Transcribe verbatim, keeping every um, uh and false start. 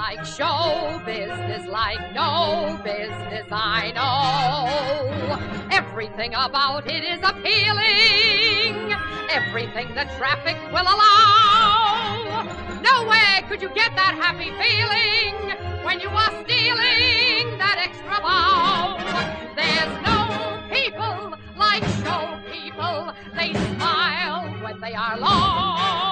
like show business, like no business I know. Everything about it is appealing, everything the traffic will allow. Nowhere could you get that happy feeling when you are stealing that extra bow. There's no people like show people, they smile when they are lost.